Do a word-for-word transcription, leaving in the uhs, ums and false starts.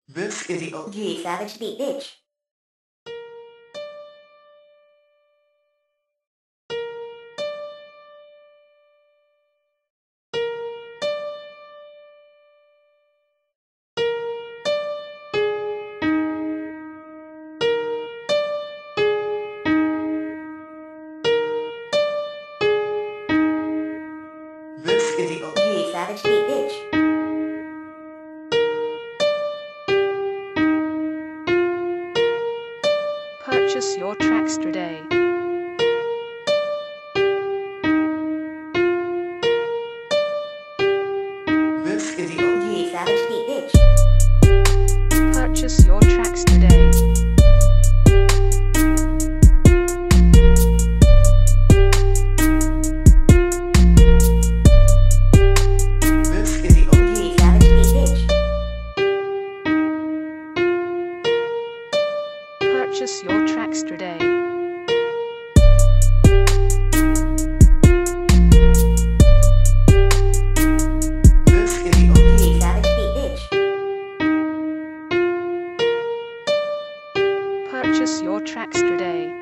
This is the O G Savage Beat Bitch. This is the O G Savage Beat Bitch. Purchase your tracks today. This is the O G Savage Beat Bitch. Purchase your tracks today. This is the O G Savage Beat Bitch. Purchase your tracks today. This is the O G Savage Beat Bitch. Purchase your tracks today.